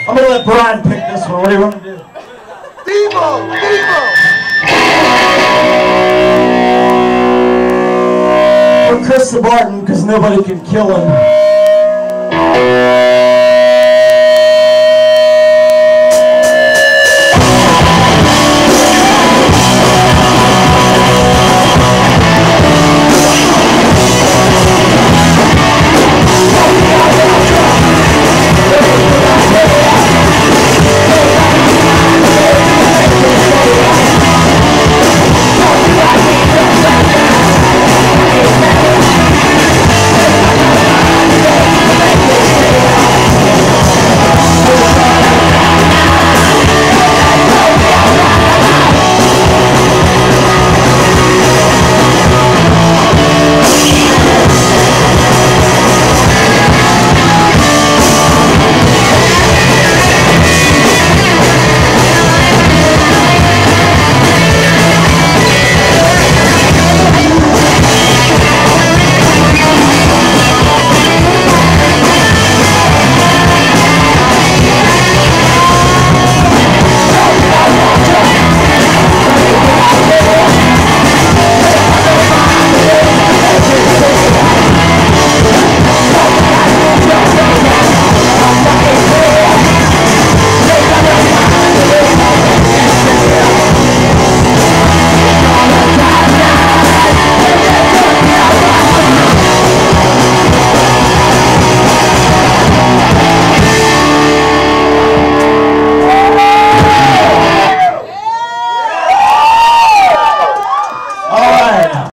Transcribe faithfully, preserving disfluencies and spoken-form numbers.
I'm gonna let Brian pick this one. What do you want to do? Devo! Devo! For Chris the Barton, because nobody can kill him.